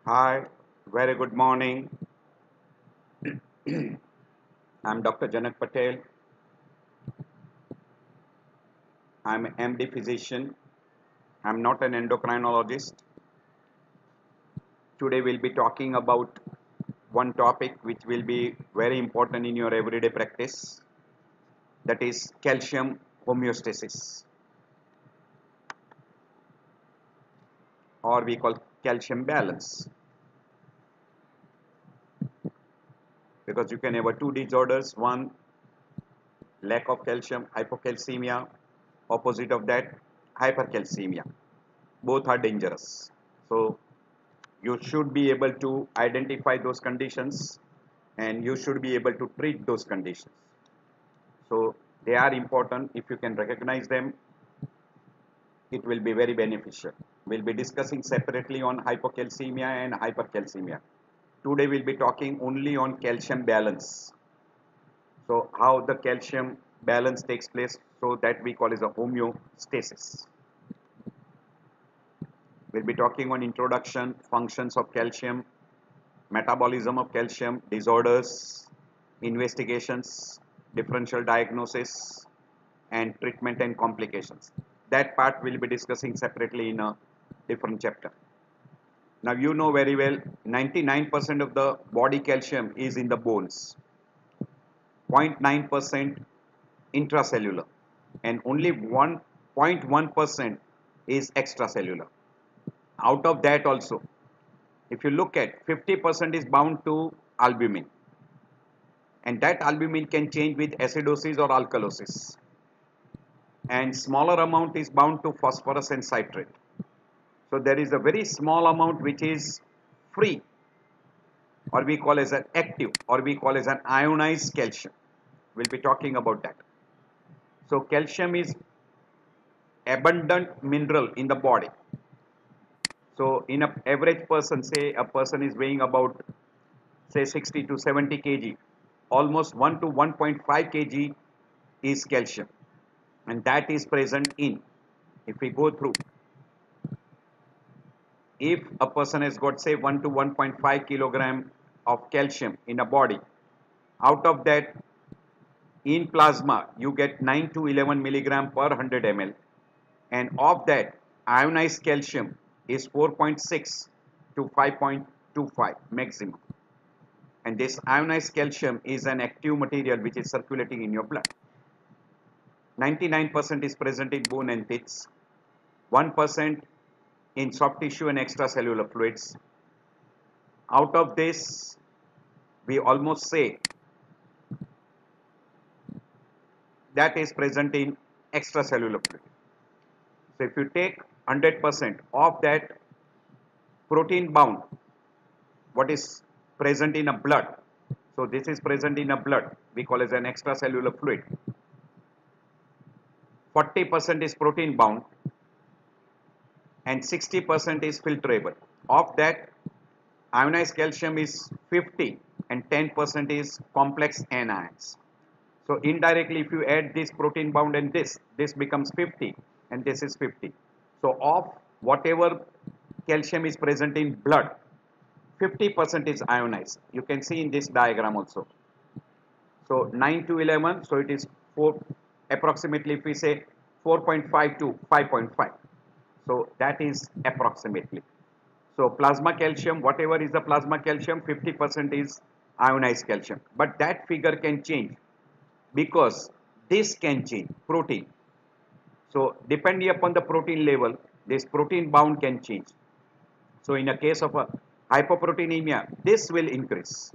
Hi, very good morning. I'm Dr. Janak Patel. I'm an MD physician. I'm not an endocrinologist. Today we'll be talking about one topic which will be very important in your everyday practice, that is calcium homeostasis, or we call calcium balance, because you can have two disorders: one, lack of calcium, hypocalcemia; opposite of that, hypercalcemia. Both are dangerous. So you should be able to identify those conditions, and you should be able to treat those conditions. So they are important. If you can recognize them, it will be very beneficial. We'll be discussing separately on hypocalcemia and hypercalcemia. Today we'll be talking only on calcium balance. So how the calcium balance takes place, so that we call as a homeostasis. We'll be talking on introduction, functions of calcium, metabolism of calcium, disorders, investigations, differential diagnosis, and treatment and complications. That part we'll be discussing separately in a different chapter. Now you know very well 99% of the body calcium is in the bones, 0.9% intracellular, and only 1.1% is extracellular. Out of that also, if you look at 50% is bound to albumin, and that albumin can change with acidosis or alkalosis, and smaller amount is bound to phosphorus and citrate. So there is a very small amount which is free, or we call as an active, or we call as an ionized calcium. We'll be talking about that. So calcium is abundant mineral in the body. So in a average person, say a person is weighing about say 60 to 70 kg, almost 1 to 1.5 kg is calcium, and that is present in, if we go through, if a person has got say 1 to 1.5 kilogram of calcium in a body, out of that in plasma you get 9 to 11 milligram per 100 ml, and of that ionized calcium is 4.6 to 5.25 maximum, and this ionized calcium is an active material which is circulating in your blood. 99% is present in bone and teeth, 1% in soft tissue and extracellular fluids. Out of this, we almost say that is present in extracellular fluid. So if you take 100% of that protein bound, what is present in a blood, so this is present in a blood, we call as an extracellular fluid. 40% is protein bound and 60% is filterable. Of that, ionized calcium is 50 and 10% is complex anions. So indirectly, if you add this protein bound and this becomes 50 and this is 50. So of whatever calcium is present in blood, 50% is ionized. You can see in this diagram also. So 9 to 11, so it is 4, approximately if we say 4.5 to 5.5. So that is approximately. So plasma calcium, whatever is the plasma calcium, 50% is ionized calcium. But that figure can change, because this can change, protein. So depending upon the protein level, this protein bound can change. So in a case of a hypoproteinemia, this will increase.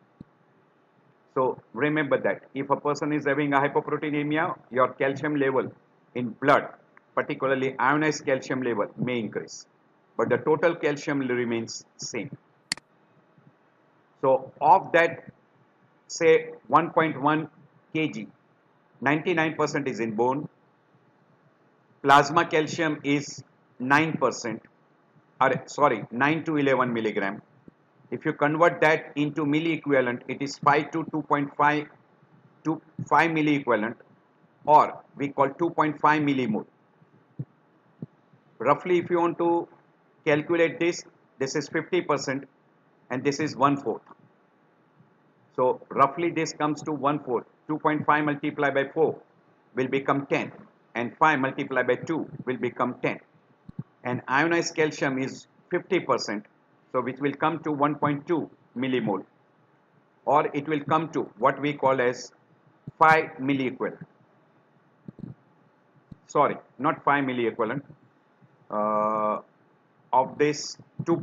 So remember that if a person is having a hypoproteinemia, your calcium level in blood, particularly ionized calcium level, may increase, but the total calcium remains same. So of that, say 1.1 kg, 99% is in bone. Plasma calcium is 9%, or sorry, 9 to 11 milligram. If you convert that into milli equivalent, it is 5 to 2.5 to 5 milli equivalent, or we call 2.5 millimole. Roughly, if you want to calculate this, this is 50% and this is 1/4. So roughly this comes to 1/4. 2.5 multiplied by 4 will become 10 and 5 multiplied by 2 will become 10. And ionized calcium is 50%, so which will come to 1.2 millimole, or it will come to what we call as 5 milliequivalent. Sorry, not 5 milliequivalent. Of this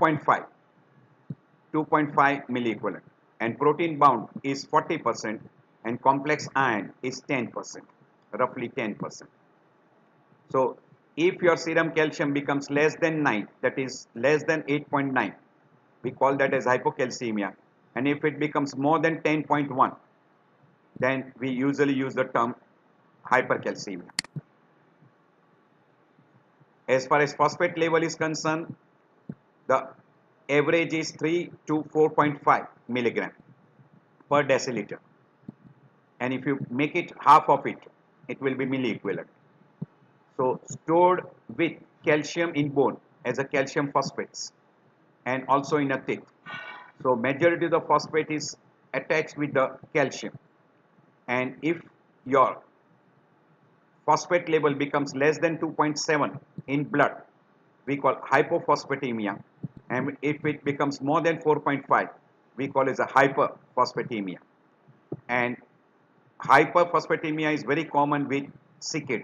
2.5 milliequivalent, and protein bound is 40% and complex ion is 10%, roughly 10%. So if your serum calcium becomes less than 9, that is less than 8.9, we call that as hypocalcemia, and if it becomes more than 10.1, then we usually use the term hypercalcemia. As far as phosphate level is concerned, the average is 3 to 4.5 milligram per deciliter, and if you make it half of it, it will be milliequivalent. So stored with calcium in bone as a calcium phosphates and also in a teeth. So majority of the phosphate is attached with the calcium, and if your phosphate level becomes less than 2.7 in blood, we call hypophosphatemia, and if it becomes more than 4.5, we call it as a hyperphosphatemia. And hyperphosphatemia is very common with CKD.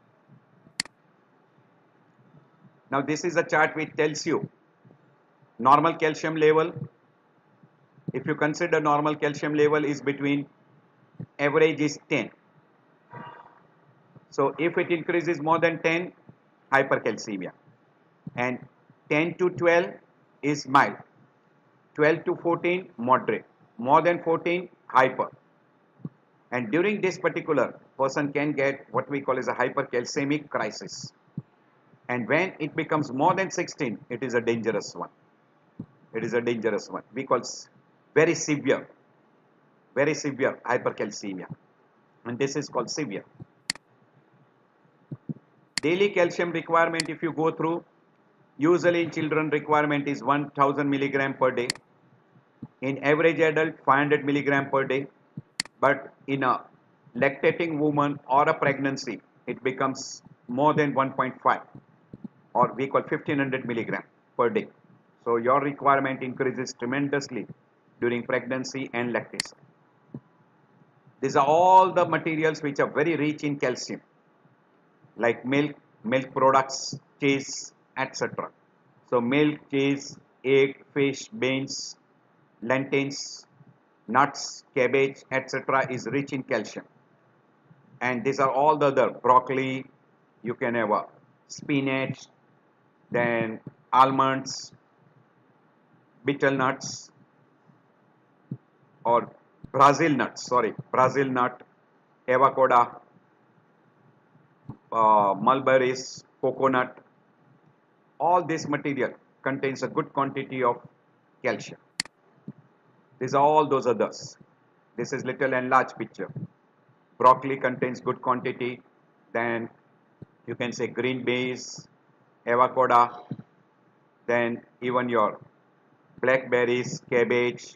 Now this is a chart which tells you normal calcium level. If you consider normal calcium level is between, average is 10. So if it increases more than 10, hypercalcemia, and 10 to 12 is mild, 12 to 14 moderate, more than 14 hyper. And during this particular, person can get what we call as a hypercalcemic crisis. And when it becomes more than 16, it is a dangerous one. It is a dangerous one. We call very severe hypercalcemia. And this is called severe. Daily calcium requirement, if you go through, usually in children requirement is 1000 milligram per day. In average adult, 500 milligram per day. But in a lactating woman or a pregnancy, it becomes more than 1.5, or we call 1500 milligram per day. So your requirement increases tremendously during pregnancy and lactation. These are all the materials which are very rich in calcium, like milk, milk products, cheese, etc. So milk, cheese, egg, fish, beans, lentils, nuts, cabbage, etc. is rich in calcium. And these are all the other broccoli, you can have a spinach, then almonds, betel nuts, or Brazil nut, avocado, mulberries, coconut. All this material contains a good quantity of calcium. These are all those others. This is little enlarged picture. Broccoli contains good quantity. Then you can say green beans, avocado, then even your blackberries, cabbage,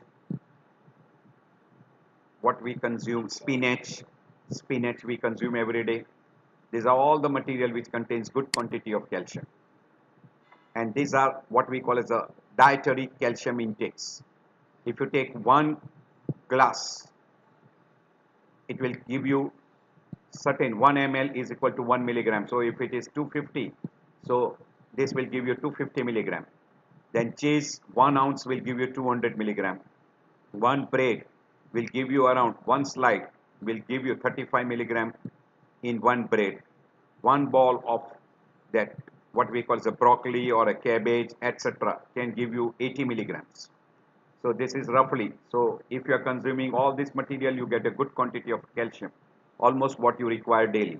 what we consume, spinach we consume every day. These are all the material which contains good quantity of calcium. And these are what we call as a dietary calcium intakes. If you take 1 glass, it will give you certain 1 ml is equal to 1 milligram. So if it is 250, so this will give you 250 milligram. Then cheese, 1 ounce will give you 200 milligram. 1 bread will give you around 1 slide will give you 35 milligram in 1 bread. 1 ball of that what we call as a broccoli or a cabbage, etc. can give you 80 milligrams. So this is roughly. So if you are consuming all this material, you get a good quantity of calcium, almost what you require daily.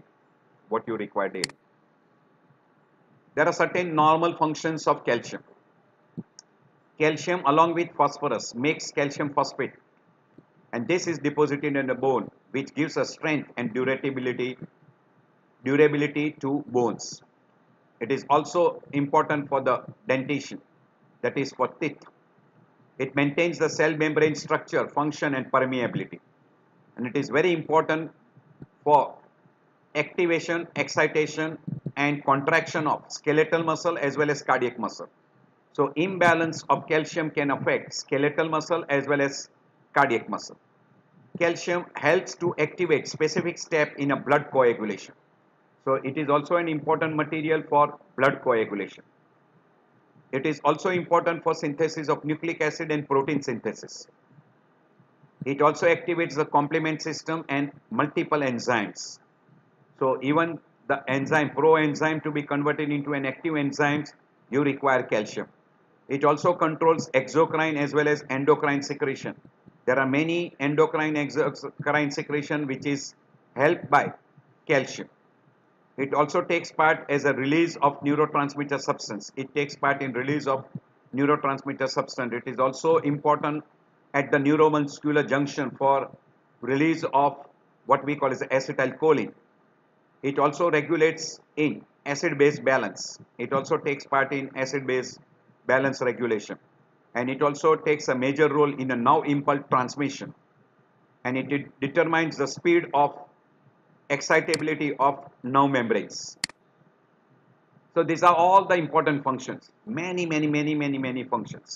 There are certain normal functions of calcium. Calcium along with phosphorus makes calcium phosphate, and this is deposited in the bone, which gives us strength and durability to bones. It is also important for the dentition. that is for teeth. It maintains the cell membrane structure, function and permeability. And it is very important for activation, excitation and contraction of skeletal muscle as well as cardiac muscle. So imbalance of calcium can affect skeletal muscle as well as cardiac muscle. Calcium helps to activate specific step in a blood coagulation. So it is also an important material for blood coagulation. It is also important for synthesis of nucleic acid and protein synthesis. It also activates the complement system and multiple enzymes. So even the enzyme, proenzyme to be converted into an active enzyme, you require calcium. It also controls exocrine as well as endocrine secretion. There are many endocrine exocrine secretion which is helped by calcium. It also takes part as a release of neurotransmitter substance. It takes part in release of neurotransmitter substance. It is also important at the neuromuscular junction for release of what we call as acetylcholine. It also regulates in acid-base balance. It also takes part in acid-base balance regulation. And it also takes a major role in a nerve impulse transmission. And it determines the speed of excitability of nerve membranes. So these are all the important functions. Many functions.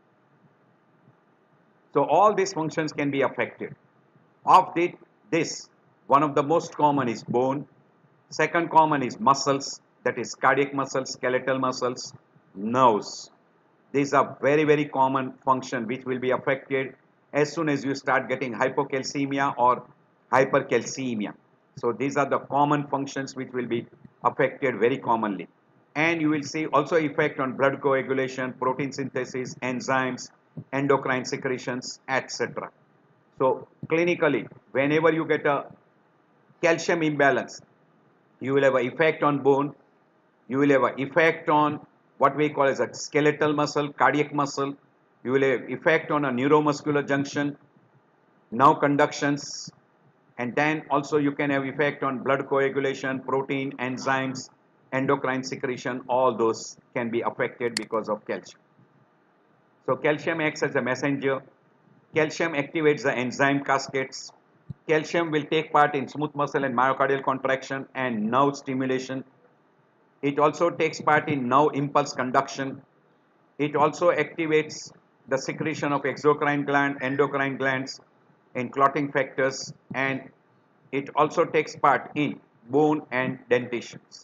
So all these functions can be affected. Of this, one of the most common is bone. Second common is muscles, that is cardiac muscles, skeletal muscles, nerves. These are very common function which will be affected as soon as you start getting hypocalcemia or hypercalcemia. So these are the common functions which will be affected very commonly. And you will see also effect on blood coagulation, protein synthesis, enzymes, endocrine secretions, etc. So clinically, whenever you get a calcium imbalance, you will have an effect on bone, you will have an effect on what we call as a skeletal muscle, cardiac muscle, you will have effect on a neuromuscular junction, nerve conductions, and then also you can have effect on blood coagulation, protein, enzymes, endocrine secretion, all those can be affected because of calcium. So calcium acts as a messenger. Calcium activates the enzyme cascades. Calcium will take part in smooth muscle and myocardial contraction and nerve stimulation. It also takes part in nerve impulse conduction. It also activates the secretion of exocrine gland, endocrine glands, in clotting factors, and it also takes part in bone and dentitions.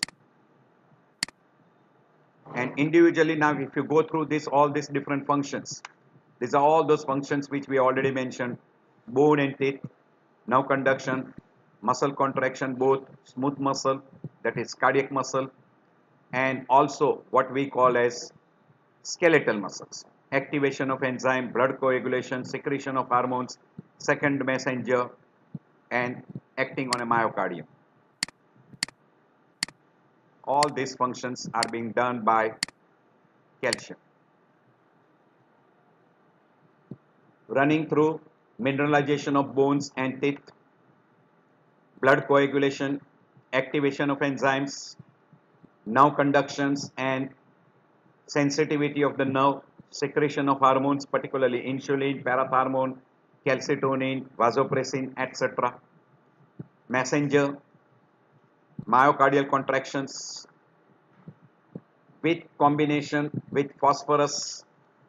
And individually now if you go through this, all these different functions, these are all those functions which we already mentioned: bone and teeth, nerve conduction, muscle contraction, both smooth muscle, that is cardiac muscle, and also what we call as skeletal muscles, activation of enzyme, blood coagulation, secretion of hormones, second messenger, and acting on a myocardium. All these functions are being done by calcium. Running through mineralization of bones and teeth, blood coagulation, activation of enzymes, nerve conductions and sensitivity of the nerve, secretion of hormones, particularly insulin, parathormone, calcitonin, vasopressin, etc. Messenger, myocardial contractions with combination with phosphorus,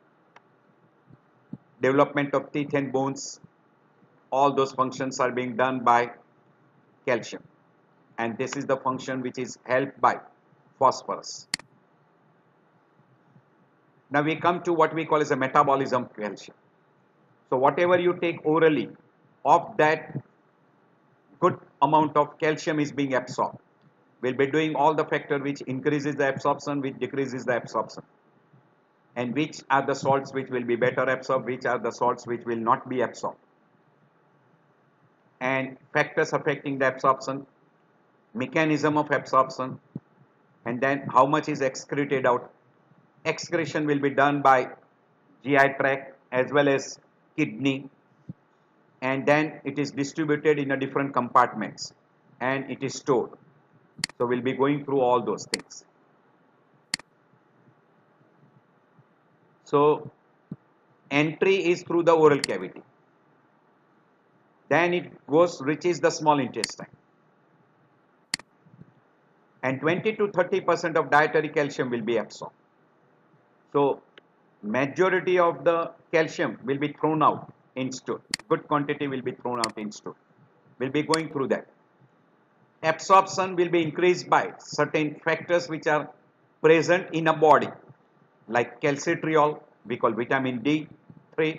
development of teeth and bones, all those functions are being done by calcium, and this is the function which is helped by phosphorus. Now we come to what we call as a metabolism of calcium. So whatever you take orally, of that good amount of calcium is being absorbed. We'll be doing all the factor which increases the absorption, which decreases the absorption, and which are the salts which will be better absorbed, which are the salts which will not be absorbed, and factors affecting the absorption, mechanism of absorption, and then how much is excreted out. Excretion will be done by GI tract as well as kidney, and then it is distributed in a different compartments and it is stored. So we'll be going through all those things. So entry is through the oral cavity. Then it goes reaches the small intestine. And 20 to 30% of dietary calcium will be absorbed. So majority of the calcium will be thrown out in stool. Good quantity will be thrown out in stool. We'll be going through that. Absorption will be increased by certain factors which are present in a body, like calcitriol, we call vitamin D3,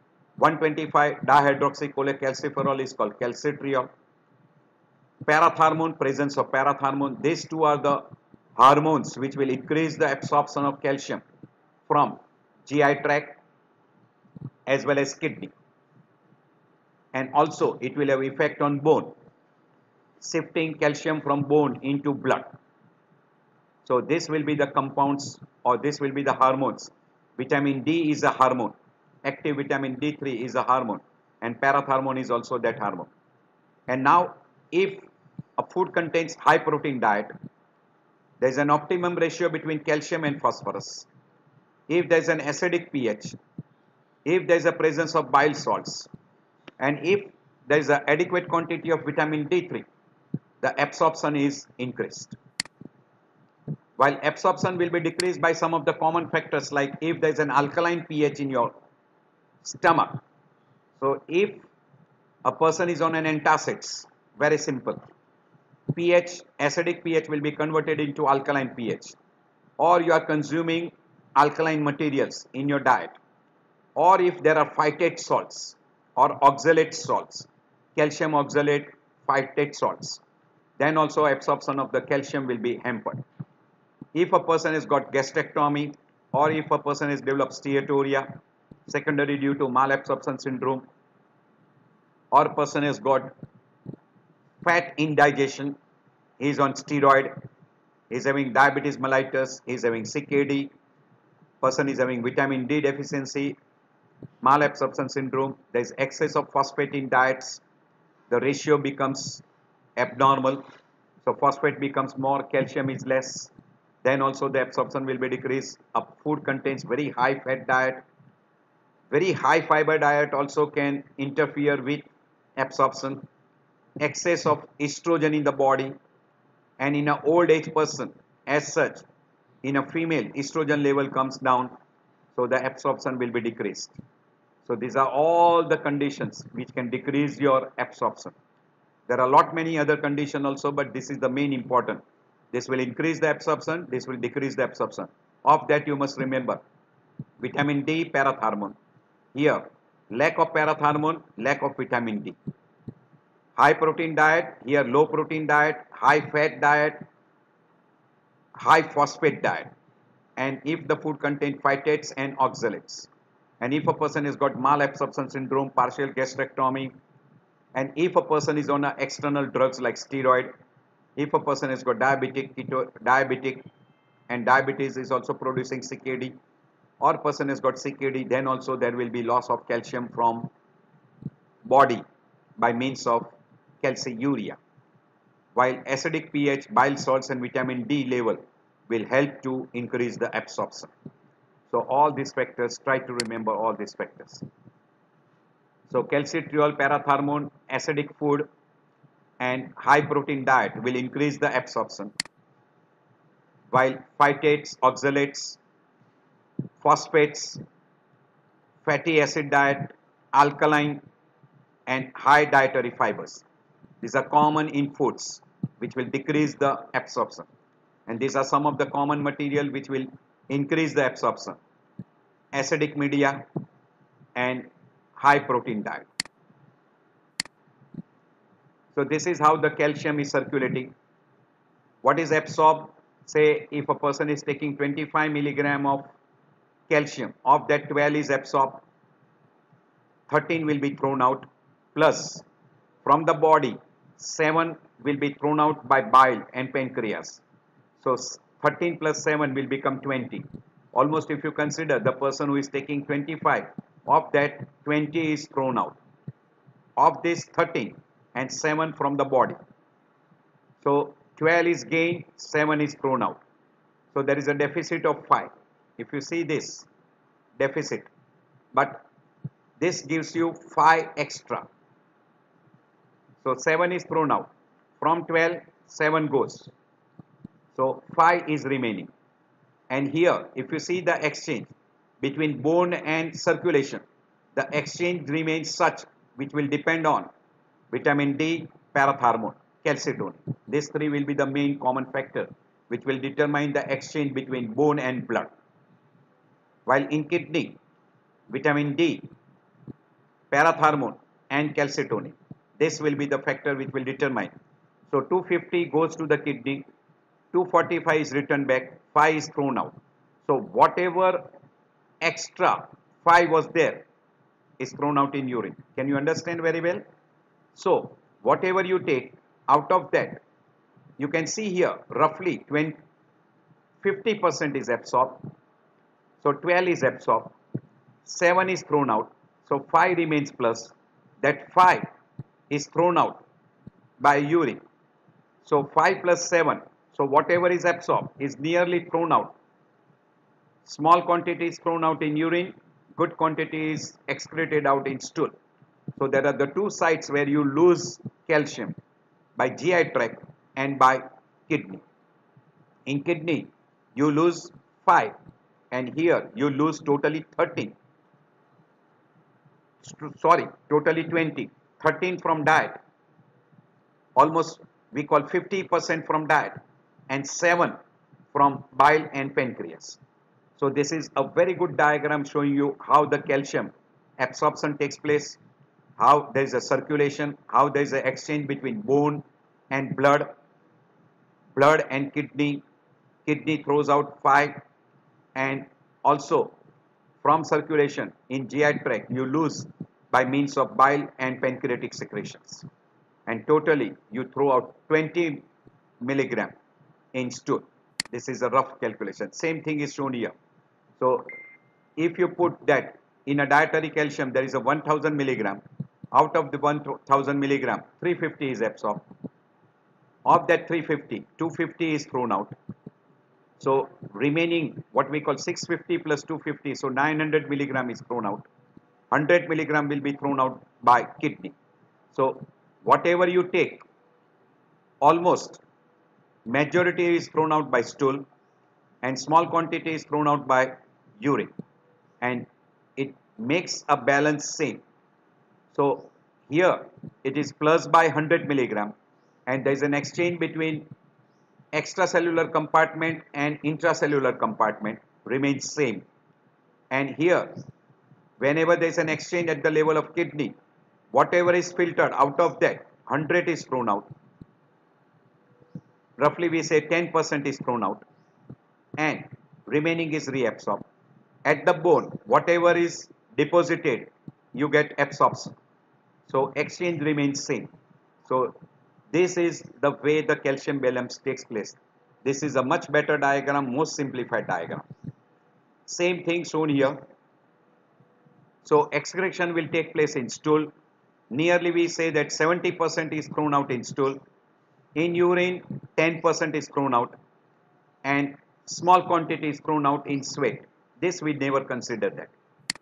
125 dihydroxycholecalciferol is called calcitriol, paratharmone, presence of paratharmone. These two are the hormones which will increase the absorption of calcium from GI tract as well as kidney, and also it will have effect on bone, shifting calcium from bone into blood. So this will be the compounds, or this will be the hormones. Vitamin D is a hormone. Active vitamin D3 is a hormone, and paratharmone is also that hormone. And now if a food contains high protein diet, there is an optimum ratio between calcium and phosphorus. If there is an acidic pH, if there is a presence of bile salts, and if there is an adequate quantity of vitamin D3, the absorption is increased. While absorption will be decreased by some of the common factors, like if there is an alkaline pH in your stomach. So if a person is on an antacids, very simple, pH, acidic pH will be converted into alkaline pH, or you are consuming alkaline materials in your diet, or if there are phytate salts or oxalate salts, calcium oxalate, phytate salts, then also absorption of the calcium will be hampered. If a person has got gastrectomy, or if a person has developed steatorrhea secondary due to malabsorption syndrome, or a person has got fat indigestion, he is on steroid, he is having diabetes mellitus, he is having CKD, person is having vitamin D deficiency, malabsorption syndrome, there is excess of phosphate in diets, the ratio becomes abnormal, so phosphate becomes more, calcium is less, then also the absorption will be decreased. A food contains very high fat diet, very high fiber diet also can interfere with absorption, excess of estrogen in the body, and in an old age person as such, in a female estrogen level comes down, so the absorption will be decreased. So these are all the conditions which can decrease your absorption. There are a lot many other conditions also, but this is the main important. This will increase the absorption, this will decrease the absorption. Of that you must remember, vitamin D, paratharmone. Here, lack of paratharmone, lack of vitamin D. High protein diet, here low protein diet, high fat diet, high phosphate diet. And if the food contains phytates and oxalates. And if a person has got malabsorption syndrome, partial gastrectomy, and if a person is on external drugs like steroid, if a person has got diabetic and diabetes is also producing CKD, or person has got CKD, then also there will be loss of calcium from body by means of calciuria. While acidic pH, bile salts and vitamin D level will help to increase the absorption. So all these factors, try to remember all these factors. So calcitriol, paratharmone, acidic food and high protein diet will increase the absorption, while phytates, oxalates, phosphates, fatty acid diet, alkaline and high dietary fibers. These are common in foods which will decrease the absorption, and these are some of the common material which will increase the absorption: acidic media and high protein diet. So this is how the calcium is circulating. What is absorbed? Say if a person is taking 25 milligram of calcium, of that 12 is absorbed, 13 will be thrown out, plus from the body 7 will be thrown out by bile and pancreas. So 13 plus 7 will become 20. Almost if you consider the person who is taking 25, of that 20 is thrown out. Of this 13 and 7 from the body. So 12 is gained, 7 is thrown out. So there is a deficit of 5. If you see this, deficit, but this gives you 5 extra. So 7 is thrown out. From 12, 7 goes. So 5 is remaining. And here, if you see the exchange between bone and circulation, the exchange remains such which will depend on vitamin D, parathormone, calcitonin. These three will be the main common factor which will determine the exchange between bone and blood. While in kidney, vitamin D, parathormone and calcitonin. This will be the factor which will determine. So 250 goes to the kidney, 245 is returned back, 5 is thrown out. So whatever extra 5 was there is thrown out in urine. Can you understand very well? So whatever you take out of that, you can see here roughly 50% is absorbed. So 12 is absorbed, 7 is thrown out, so 5 remains plus. That 5 is thrown out by urine. So 5 plus 7, so whatever is absorbed is nearly thrown out. Small quantity is thrown out in urine, good quantity is excreted out in stool. So there are the two sites where you lose calcium, by GI tract and by kidney. In kidney, you lose 5 and here you lose totally 13. Sorry, totally 20. 13 from diet, almost we call 50% from diet, and 7 from bile and pancreas. So this is a very good diagram showing you how the calcium absorption takes place, how there is a circulation, how there is an exchange between bone and blood, blood and kidney. Kidney throws out 5, and also from circulation in GI tract you lose by means of bile and pancreatic secretions, and totally you throw out 20 milligram in stool. This is a rough calculation. Same thing is shown here. So if you put that in a dietary calcium, there is a 1000 milligram. Out of the 1000 milligram, 350 is absorbed. Of that 350, 250 is thrown out. So remaining what we call 650 plus 250, so 900 milligram is thrown out. 100 milligram will be thrown out by kidney. So whatever you take, almost majority is thrown out by stool and small quantity is thrown out by urine, and it makes a balance same. So here it is plus by 100 milligram, and there is an exchange between extracellular compartment and intracellular compartment remains same. And here whenever there is an exchange at the level of kidney, whatever is filtered out of that 100 is thrown out. Roughly we say 10% is thrown out and remaining is reabsorbed. At the bone, whatever is deposited, you get absorption. So exchange remains same. So this is the way the calcium balance takes place. This is a much better diagram, most simplified diagram. Same thing shown here. So excretion will take place in stool. Nearly we say that 70% is thrown out in stool. In urine, 10% is thrown out, and small quantity is thrown out in sweat. This we never consider that.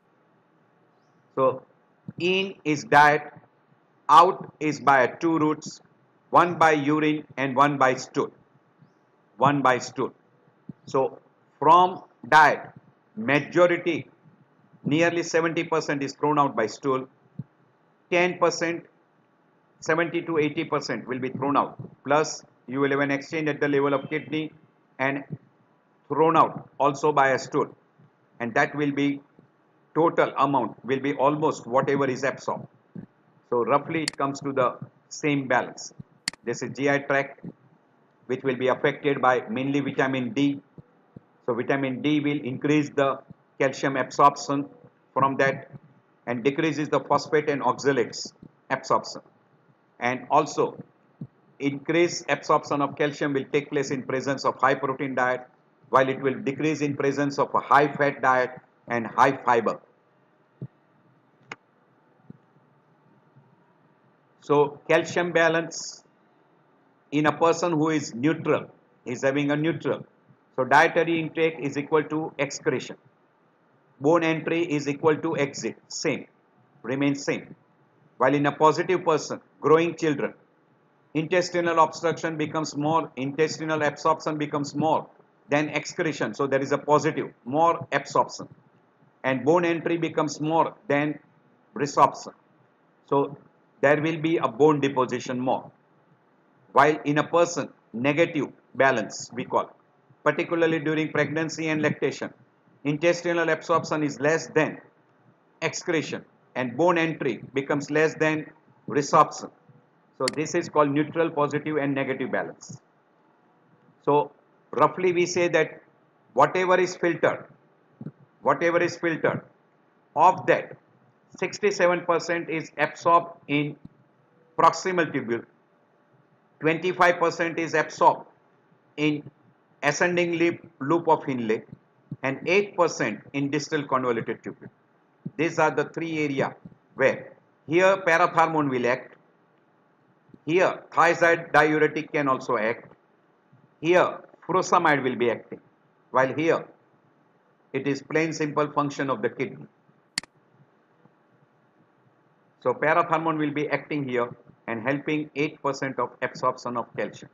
So in is diet, out is by 2 routes, one by urine and one by stool. One by stool. So from diet, majority, nearly 70% is thrown out by stool. 10%, 70 to 80% will be thrown out. Plus you will have an exchange at the level of kidney and thrown out also by a stool. And that will be total amount will be almost whatever is absorbed. So roughly it comes to the same balance. This is GI tract, which will be affected by mainly vitamin D. So vitamin D will increase the calcium absorption from that and decreases the phosphate and oxalates absorption. And also increased absorption of calcium will take place in presence of high protein diet, while it will decrease in presence of a high fat diet and high fiber. So calcium balance in a person who is neutral, is having a neutral. So dietary intake is equal to excretion. bone entry is equal to exit, same, remains same. While in a positive person, growing children, intestinal obstruction becomes more, intestinal absorption becomes more than excretion. So there is a positive, more absorption. And bone entry becomes more than resorption. So there will be a bone deposition more. While in a person, negative balance we call, particularly during pregnancy and lactation, intestinal absorption is less than excretion and bone entry becomes less than resorption. So this is called neutral, positive and negative balance. So roughly we say that whatever is filtered, of that 67% is absorbed in proximal tubule, 25% is absorbed in ascending loop of Henle, and 8% in distal convoluted tubule. These are the three areas where here parathormone will act, here thiazide diuretic can also act, here furosemide will be acting, while here it is plain simple function of the kidney. So parathormone will be acting here and helping 8% of absorption of calcium.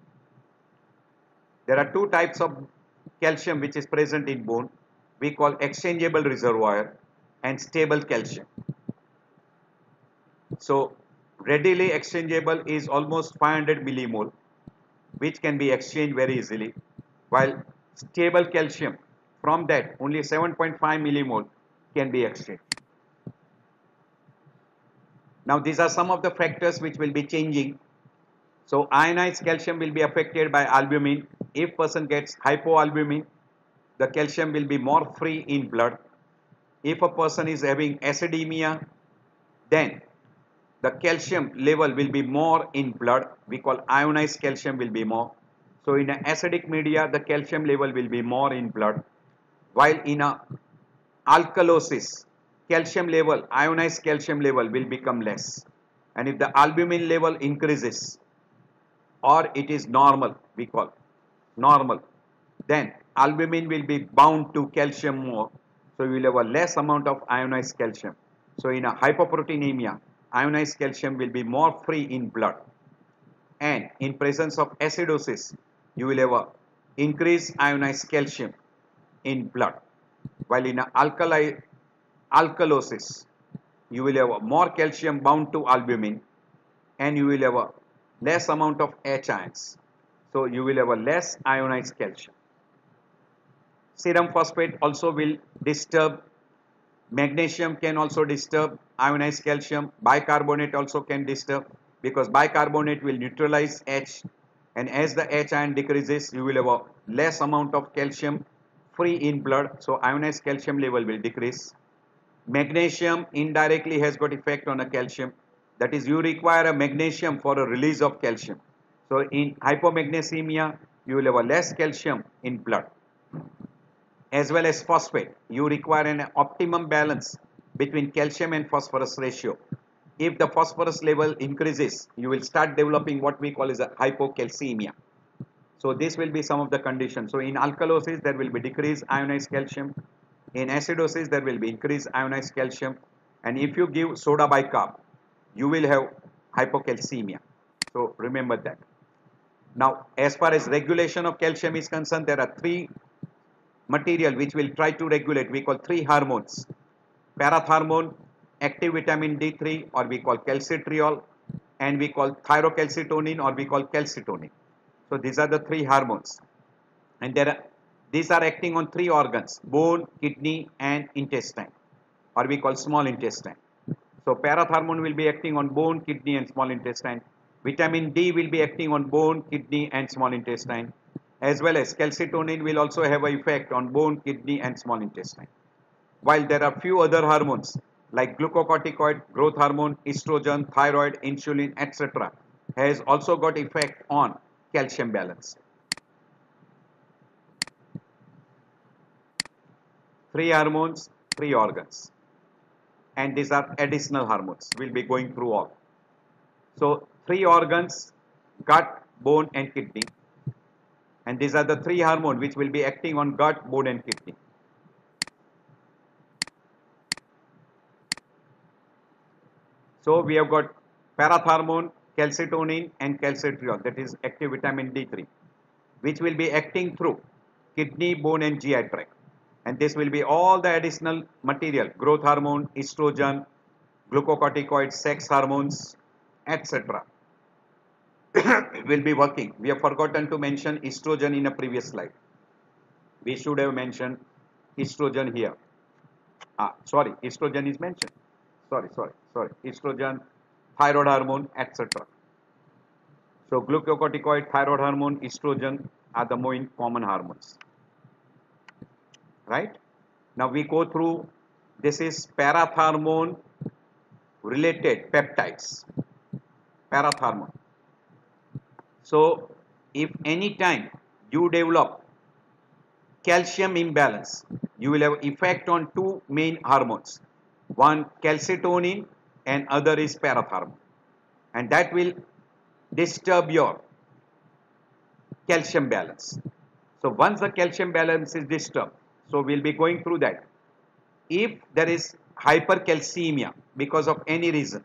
There are two types of calcium which is present in bone. We call exchangeable reservoir and stable calcium. So readily exchangeable is almost 500 millimole, which can be exchanged very easily, while stable calcium, from that only 7.5 millimole can be exchanged. Now these are some of the factors which will be changing. So ionized calcium will be affected by albumin. If person gets hypoalbumin, the calcium will be more free in blood. If a person is having acidemia, then the calcium level will be more in blood. We call ionized calcium will be more. So in an acidic media, the calcium level will be more in blood. While in a alkalosis, calcium level, ionized calcium level will become less. And if the albumin level increases, or it is normal, we call normal, then albumin will be bound to calcium more. So you will have a less amount of ionized calcium. So in a hypoproteinemia, ionized calcium will be more free in blood. And in presence of acidosis, you will have a increased ionized calcium in blood. While in a alkalosis, you will have a more calcium bound to albumin and you will have a less amount of H ions. So you will have a less ionized calcium. Serum phosphate also will disturb. Magnesium can also disturb ionized calcium. Bicarbonate also can disturb, because bicarbonate will neutralize H, and as the H ion decreases, you will have a less amount of calcium free in blood, so ionized calcium level will decrease. Magnesium indirectly has got effect on a calcium, that is you require a magnesium for a release of calcium. So in hypomagnesemia, you will have a less calcium in blood. As well as phosphate, you require an optimum balance between calcium and phosphorus ratio. If the phosphorus level increases, you will start developing what we call as a hypocalcemia. So this will be some of the conditions. So in alkalosis, there will be decreased ionized calcium. In acidosis, there will be increased ionized calcium. And if you give soda bicarb, you will have hypocalcemia. So remember that. Now, as far as regulation of calcium is concerned, there are three material which will try to regulate. We call three hormones: parathormone, active vitamin D3, or we call calcitriol, and we call thyrocalcitonin, or we call calcitonin. So these are the three hormones, and these are acting on three organs: bone, kidney and intestine, or we call small intestine. So parathormone will be acting on bone, kidney and small intestine. Vitamin D will be acting on bone, kidney and small intestine, as well as calcitonin will also have an effect on bone, kidney and small intestine. While there are few other hormones like glucocorticoid, growth hormone, estrogen, thyroid, insulin, etc. has also got effect on calcium balance. Three hormones, three organs, and these are additional hormones. We'll be going through all. So three organs: gut, bone and kidney, and these are the three hormones which will be acting on gut, bone and kidney. So we have got parathermone, calcitonin and calcitriol, that is active vitamin D3, which will be acting through kidney, bone and GI tract. And this will be all the additional material, growth hormone, estrogen, glucocorticoids, sex hormones, etc. will be working. We have forgotten to mention estrogen in a previous slide. We should have mentioned estrogen here. Sorry, estrogen is mentioned. Sorry. Estrogen, thyroid hormone, etc. So glucocorticoid, thyroid hormone, estrogen are the more common hormones. Right? Now we go through, this is parathermone related peptides. Parathermone. So if any time you develop calcium imbalance, you will have effect on two main hormones. One calcitonin and other is parathermone. And that will disturb your calcium balance. So once the calcium balance is disturbed, so we'll be going through that. If there is hypercalcemia because of any reason,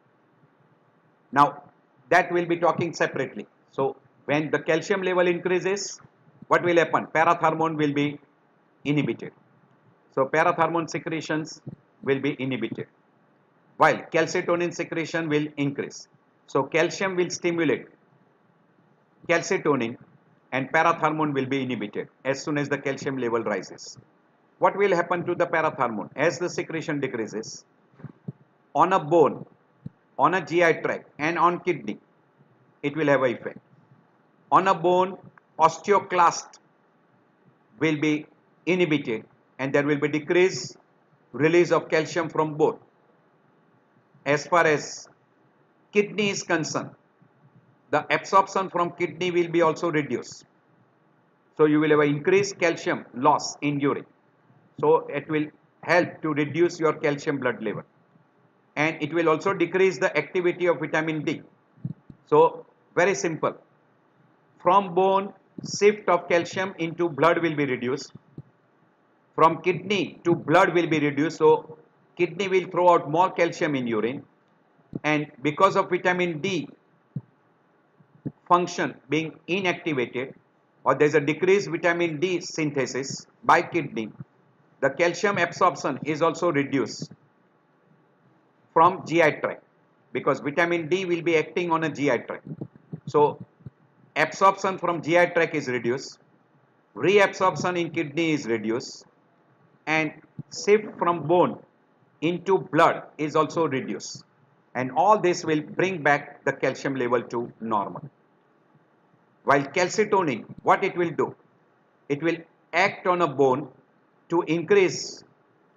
now that we'll be talking separately. So when the calcium level increases, what will happen? Parathermone will be inhibited. So parathermone secretions will be inhibited, while calcitonin secretion will increase. So calcium will stimulate calcitonin and parathermone will be inhibited as soon as the calcium level rises. What will happen to the parathermone? As the secretion decreases, on a bone, on a GI tract and on kidney, it will have an effect. On a bone, osteoclast will be inhibited and there will be decreased release of calcium from bone. As far as kidney is concerned, the absorption from kidney will be also reduced. So you will have an increased calcium loss in urine. So it will help to reduce your calcium blood level. And it will also decrease the activity of vitamin D. So very simple. From bone, shift of calcium into blood will be reduced. From kidney to blood will be reduced. So kidney will throw out more calcium in urine. And because of vitamin D function being inactivated, or there is a decreased vitamin D synthesis by kidney, the calcium absorption is also reduced from GI tract, because vitamin D will be acting on a GI tract. So absorption from GI tract is reduced, reabsorption in kidney is reduced, and shift from bone into blood is also reduced. And all this will bring back the calcium level to normal. While calcitonin, what it will do? It will act on a bone to increase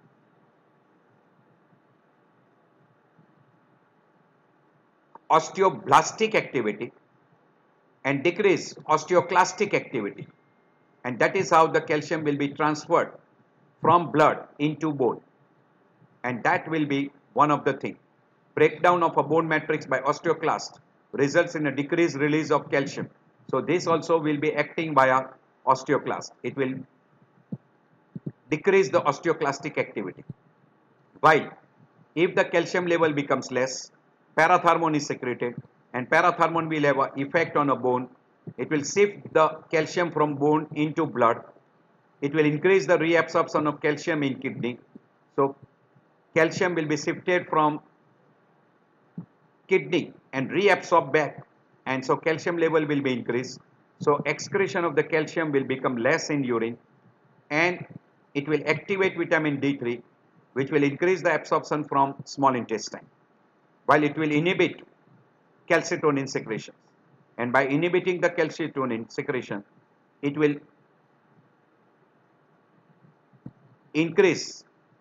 osteoblastic activity and decrease osteoclastic activity. And that is how the calcium will be transferred from blood into bone. And that will be one of the things. Breakdown of a bone matrix by osteoclast results in a decreased release of calcium. So this also will be acting via osteoclast. It will decrease the osteoclastic activity. While if the calcium level becomes less, parathermone is secreted, and parathermone will have an effect on a bone. It will shift the calcium from bone into blood. It will increase the reabsorption of calcium in kidney. So calcium will be shifted from kidney and reabsorbed back, and so calcium level will be increased. So excretion of the calcium will become less in urine, and it will activate vitamin D3, which will increase the absorption from small intestine, while it will inhibit calcitonin secretion. And by inhibiting the calcitonin secretion, it will increase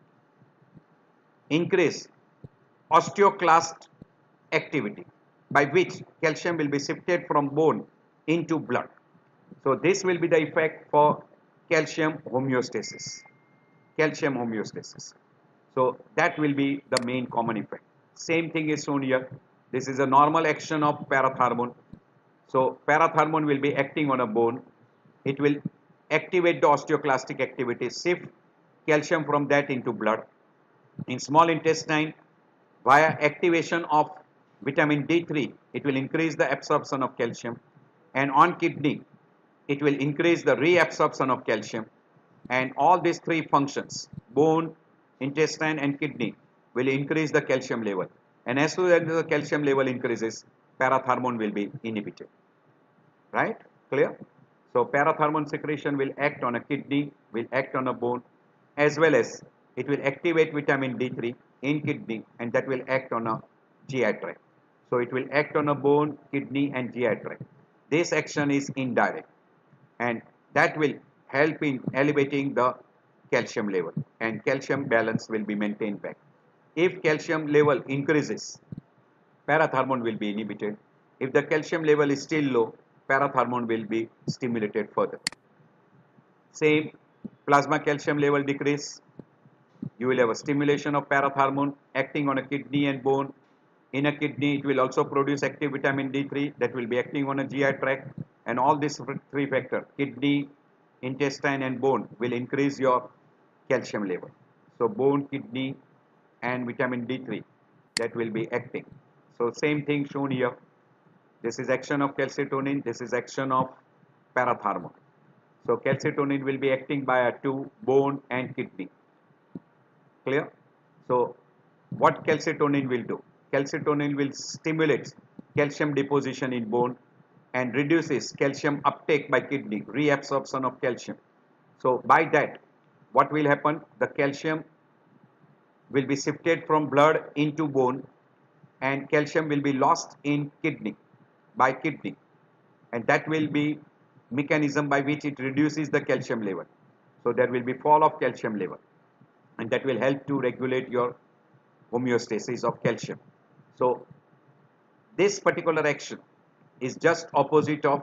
osteoclast activity, by which calcium will be shifted from bone into blood. So this will be the effect for calcium homeostasis. Calcium homeostasis. So that will be the main common effect. Same thing is shown here. This is a normal action of parathermone. So parathermone will be acting on a bone. It will activate the osteoclastic activity, shift calcium from that into blood. In small intestine, Via activation of vitamin D3, it will increase the absorption of calcium, and on kidney, it will increase the reabsorption of calcium, and all these three functions, bone, intestine and kidney, will increase the calcium level, and as soon as the calcium level increases, parathermone will be inhibited. Right? Clear? So parathermone secretion will act on a kidney, will act on a bone, as well as it will activate vitamin D3 in kidney, and that will act on a GI tract. So it will act on a bone, kidney and GI tract. This action is indirect, and that will help in elevating the calcium level, and calcium balance will be maintained back. If calcium level increases, parathermone will be inhibited. If the calcium level is still low, parathermone will be stimulated further. Same, plasma calcium level decrease, you will have a stimulation of parathermone acting on a kidney and bone. In a kidney, it will also produce active vitamin D3 that will be acting on a GI tract, and all these three factors, kidney, intestine and bone, will increase your calcium level. So bone, kidney and vitamin D3, that will be acting. So same thing shown here. This is action of calcitonin, this is action of parathermone. So calcitonin will be acting by two, bone and kidney. Clear? So what calcitonin will do? Calcitonin will stimulate calcium deposition in bone and reduces calcium uptake by kidney, reabsorption of calcium. So by that, what will happen? The calcium will be shifted from blood into bone, and calcium will be lost in kidney, by kidney, and that will be mechanism by which it reduces the calcium level. So there will be fall of calcium level, and that will help to regulate your homeostasis of calcium. So this particular action is just opposite of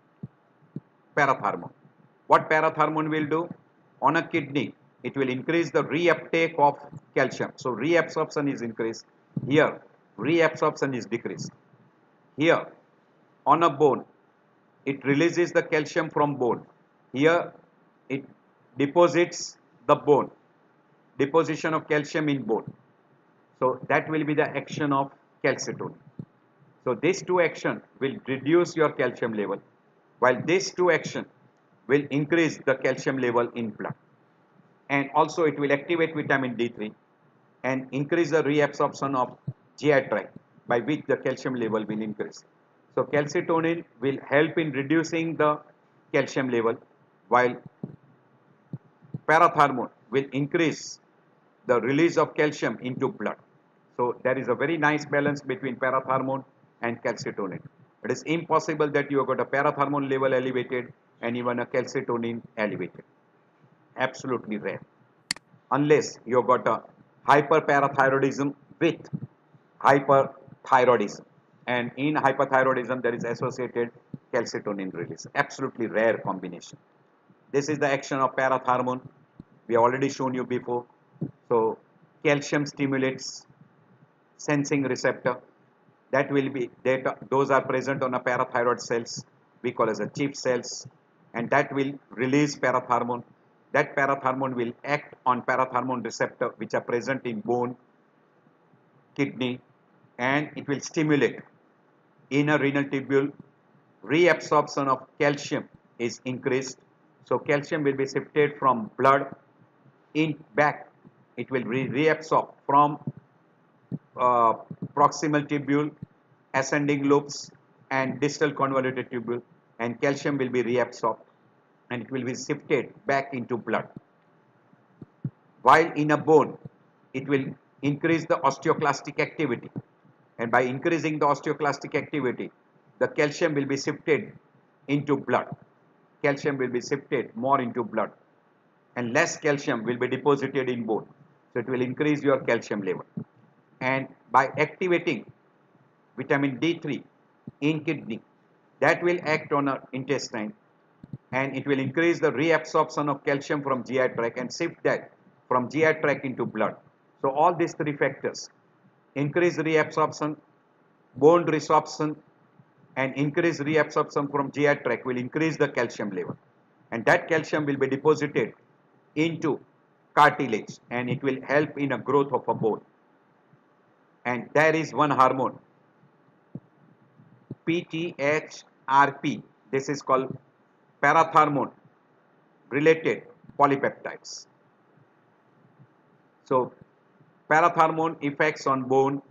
parathermone. What parathermone will do? On a kidney, it will increase the reuptake of calcium. So reabsorption is increased. Here, reabsorption is decreased. Here, on a bone, it releases the calcium from bone. Here, it deposits the bone, deposition of calcium in bone. So that will be the action of calcitonin. So these two actions will reduce your calcium level, while these two actions will increase the calcium level in blood. And also it will activate vitamin D3 and increase the reabsorption of GI tract, by which the calcium level will increase. So calcitonin will help in reducing the calcium level, while parathermone will increase the release of calcium into blood. So there is a very nice balance between parathermone and calcitonin. It is impossible that you have got a parathermone level elevated and even a calcitonin elevated. Absolutely rare. Unless you have got a hyperparathyroidism with hyperthyroidism. And in hyperthyroidism, there is associated calcitonin release. Absolutely rare combination. This is the action of parathermone. We have already shown you before. So calcium stimulates sensing receptor, that will be data, those are present on a parathyroid cells, we call as a chief cells, and that will release parathermone. That parathermone will act on parathermone receptor which are present in bone, kidney, and it will stimulate inner renal tubule. Reabsorption of calcium is increased, so calcium will be shifted from blood in back. It will reabsorb from proximal tubule, ascending lobes and distal convoluted tubule, and calcium will be reabsorbed and it will be shifted back into blood. While in a bone, it will increase the osteoclastic activity, and by increasing the osteoclastic activity, the calcium will be shifted into blood. Calcium will be shifted more into blood, and less calcium will be deposited in bone. So it will increase your calcium level. And by activating vitamin D3 in kidney, that will act on our intestine, and it will increase the reabsorption of calcium from GI tract and shift that from GI tract into blood. So all these three factors, increase reabsorption, bone resorption and increase reabsorption from GI tract, will increase the calcium level, and that calcium will be deposited into cartilage and it will help in a growth of a bone. and there is one hormone PTHRP. This is called parathermone related polypeptides. So parathermone effects on bone.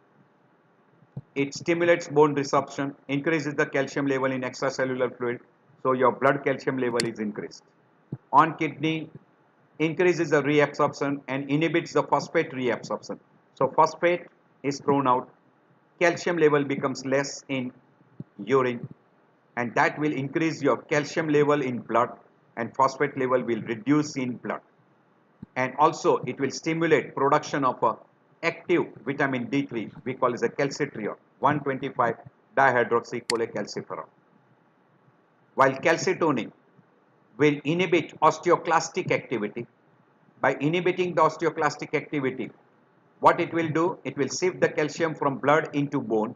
It stimulates bone resorption, increases the calcium level in extracellular fluid, so your blood calcium level is increased. On kidney, increases the reabsorption and inhibits the phosphate reabsorption. So phosphate is thrown out, calcium level becomes less in urine, and that will increase your calcium level in blood, and phosphate level will reduce in blood. And also it will stimulate production of a active vitamin D3, we call it a calcitriol, 125 dihydroxycholecalciferol. While calcitonin will inhibit osteoclastic activity. By inhibiting the osteoclastic activity, what it will do, it will shift the calcium from blood into bone.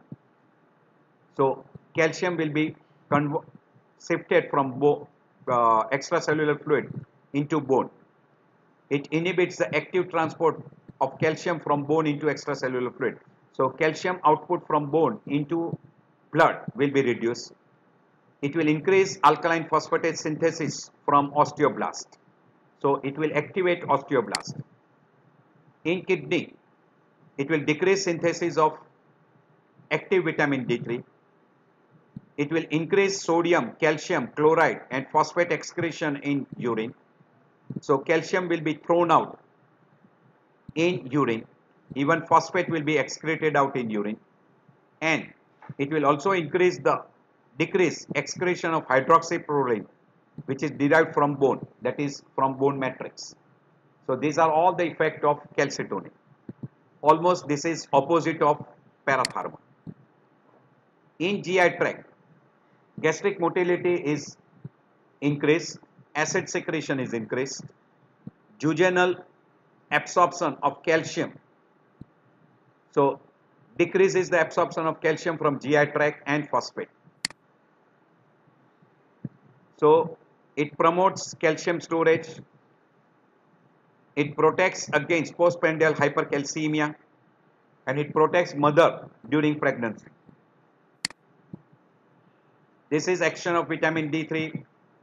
So calcium will be shifted from extracellular fluid into bone. It inhibits the active transport of calcium from bone into extracellular fluid. So calcium output from bone into blood will be reduced. It will increase alkaline phosphatase synthesis from osteoblast. So it will activate osteoblast. In kidney, it will decrease synthesis of active vitamin D3. It will increase sodium, calcium, chloride and phosphate excretion in urine. So calcium will be thrown out in urine. Even phosphate will be excreted out in urine. And it will also decrease excretion of hydroxyproline, which is derived from bone, that is from bone matrix. So these are all the effect of calcitonin. Almost this is opposite of parathermone. In GI tract, gastric motility is increased, acid secretion is increased, jejunal absorption of calcium. So decreases the absorption of calcium from GI tract and phosphate. So it promotes calcium storage. It protects against postprandial hypercalcemia, and it protects mother during pregnancy. This is action of vitamin D3,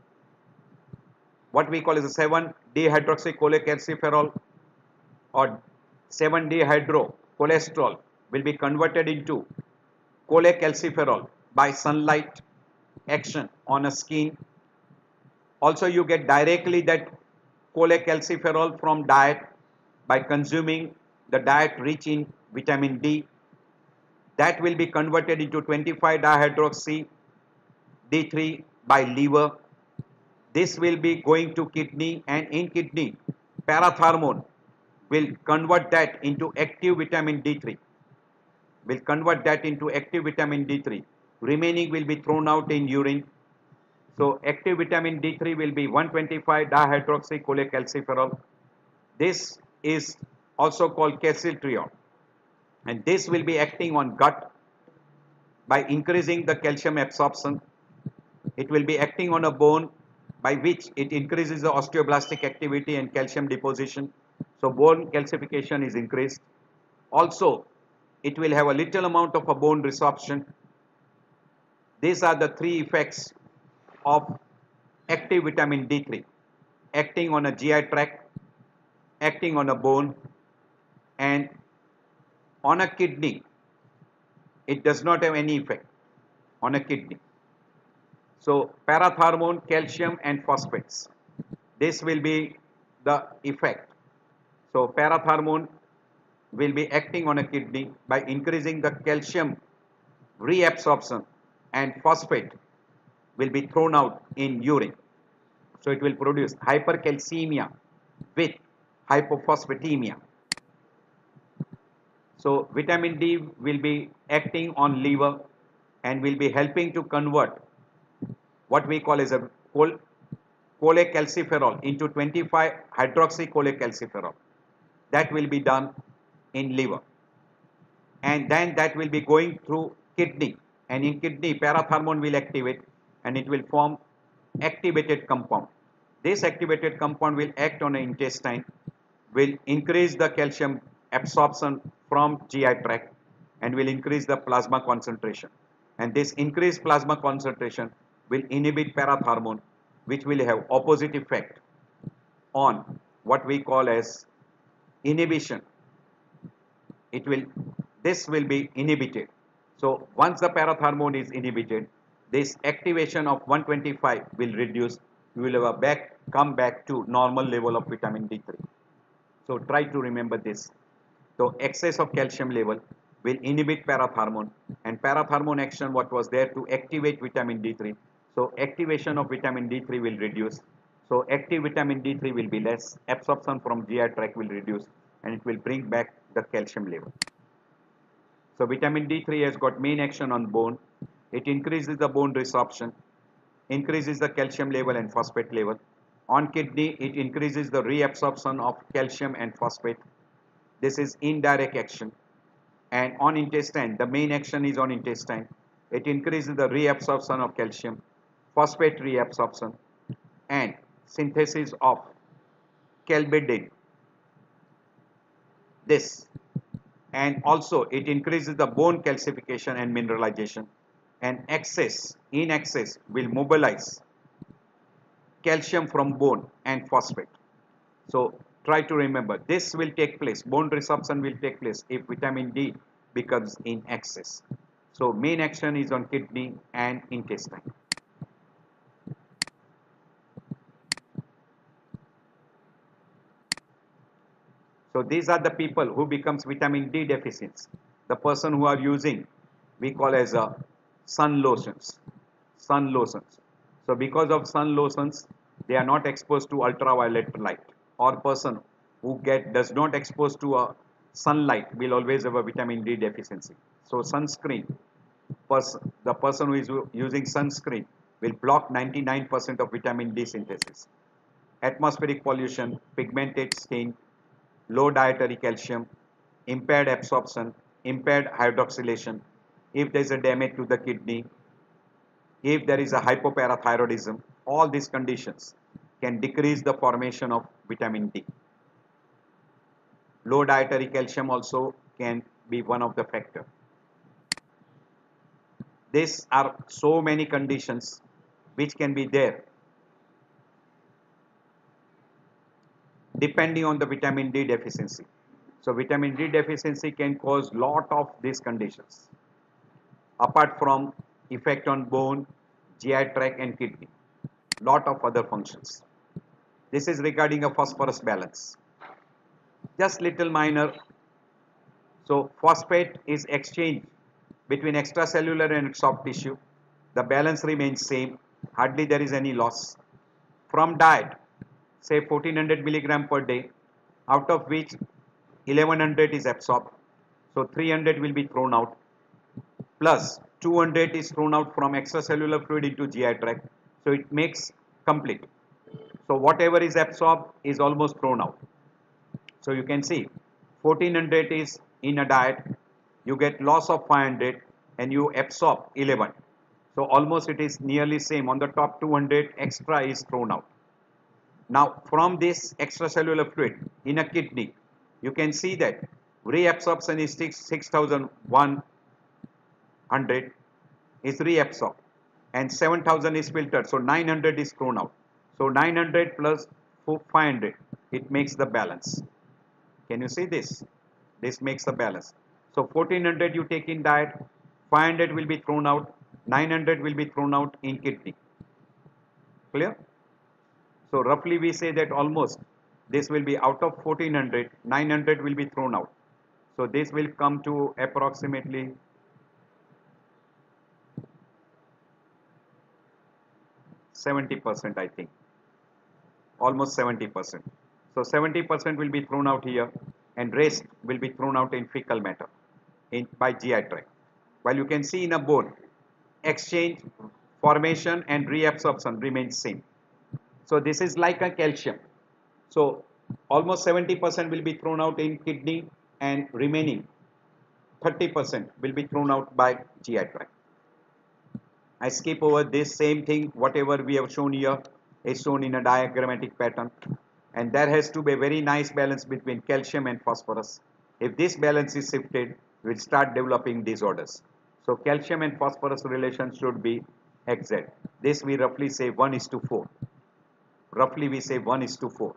what we call as a 7-dehydroxycholecalciferol or 7-dehydrocholesterol will be converted into cholecalciferol by sunlight action on a skin. Also you get directly that cholecalciferol from diet by consuming the diet rich in vitamin D. That will be converted into 25-dihydroxy D3 by liver. This will be going to kidney, and in kidney parathermone will convert that into active vitamin D3. Will convert that into active vitamin D3. Remaining will be thrown out in urine. So active vitamin D3 will be 125-dihydroxycholecalciferol. This is also called calcitriol, and this will be acting on gut by increasing the calcium absorption. It will be acting on a bone by which it increases the osteoblastic activity and calcium deposition. So bone calcification is increased. Also, it will have a little amount of a bone resorption. These are the three effects of active vitamin D3, acting on a GI tract, acting on a bone, and on a kidney. It does not have any effect on a kidney. So parathermone, calcium and phosphates, this will be the effect. So parathermone will be acting on a kidney by increasing the calcium reabsorption, and phosphate will be thrown out in urine. So it will produce hypercalcemia with hypophosphatemia. So vitamin D will be acting on liver and will be helping to convert what we call as a cholecalciferol into 25-hydroxycholecalciferol. That will be done in liver, and then that will be going through kidney, and in kidney parathermone will activate and it will form activated compound. This activated compound will act on the intestine, will increase the calcium absorption from GI tract, and will increase the plasma concentration. And this increased plasma concentration will inhibit parathormone, which will have opposite effect on what we call as inhibition. It will, this will be inhibited. So once the parathormone is inhibited, this activation of 125 will reduce. You will have a come back to normal level of vitamin D3. So try to remember this. So excess of calcium level will inhibit parathormone, and parathormone action what was there to activate vitamin D3. So activation of vitamin D3 will reduce. So active vitamin D3 will be less, absorption from GI tract will reduce, and it will bring back the calcium level. So vitamin D3 has got main action on bone. It increases the bone resorption, increases the calcium level and phosphate level. On kidney, it increases the reabsorption of calcium and phosphate. This is indirect action. And on intestine, the main action is on intestine. It increases the reabsorption of calcium, phosphate reabsorption, and synthesis of calbidin. This, and also it increases the bone calcification and mineralization, and in excess will mobilize calcium from bone and phosphate. So try to remember, this will take place, bone resorption will take place if vitamin D becomes in excess. So main action is on kidney and intestine. So these are the people who becomes vitamin D deficiency. The person who are using, we call as a sun lotions. Sun lotions. So because of sun lotions, they are not exposed to ultraviolet light. Or person who does not expose to a sunlight will always have a vitamin D deficiency. So sunscreen, the person who is using sunscreen will block 99% of vitamin D synthesis. Atmospheric pollution, pigmented skin, low dietary calcium, impaired absorption, impaired hydroxylation, if there is a damage to the kidney, if there is a hypoparathyroidism, all these conditions can decrease the formation of vitamin D. Low dietary calcium also can be one of the factors. These are so many conditions which can be there depending on the vitamin D deficiency. So vitamin D deficiency can cause lot of these conditions apart from effect on bone, GI tract and kidney, lot of other functions. This is regarding a phosphorus balance. Just little minor. So phosphate is exchanged between extracellular and soft tissue. The balance remains same, hardly there is any loss. From diet, say 1400 milligram per day, out of which 1100 is absorbed. So 300 will be thrown out, plus 200 is thrown out from extracellular fluid into GI tract. So it makes complete. So whatever is absorbed is almost thrown out. So you can see 1400 is in a diet, you get loss of 500 and you absorb 11. So almost it is nearly same. On the top 200 extra is thrown out. Now from this extracellular fluid in a kidney, you can see that reabsorption is 6100 is reabsorbed and 7000 is filtered. So 900 is thrown out. So 900 plus 500, it makes the balance. Can you see this? This makes the balance. So 1400 you take in diet, 500 will be thrown out, 900 will be thrown out in kidney. Clear? So roughly we say that almost this will be out of 1400, 900 will be thrown out. So this will come to approximately 70%, I think. Almost 70%. So 70% will be thrown out here and rest will be thrown out in fecal matter by GI tract. While you can see in a bone, exchange, formation and reabsorption remains same. So this is like a calcium. So almost 70% will be thrown out in kidney and remaining 30% will be thrown out by GI tract. I skip over this same thing. Whatever we have shown here is shown in a diagrammatic pattern. And there has to be a very nice balance between calcium and phosphorus. If this balance is shifted, will start developing disorders. So calcium and phosphorus relation should be exact. This we roughly say 1:4. Roughly we say 1:4.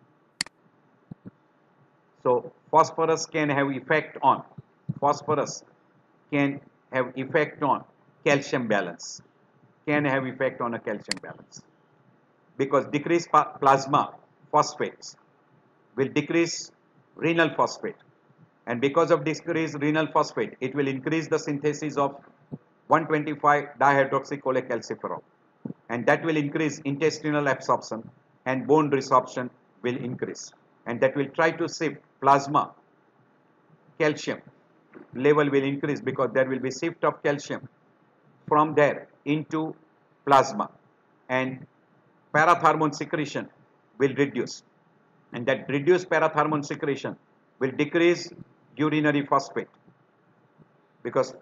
So phosphorus can have effect on phosphorus can have effect on calcium balance. Can have effect on a calcium balance because decreased plasma phosphates will decrease renal phosphate, and because of decreased renal phosphate it will increase the synthesis of 125 dihydroxycholecalciferol, and that will increase intestinal absorption and bone resorption will increase, and that will try to shift plasma calcium level will increase because there will be shift of calcium from there into plasma, and parathermone secretion will reduce, and that reduced parathermone secretion will decrease urinary phosphate because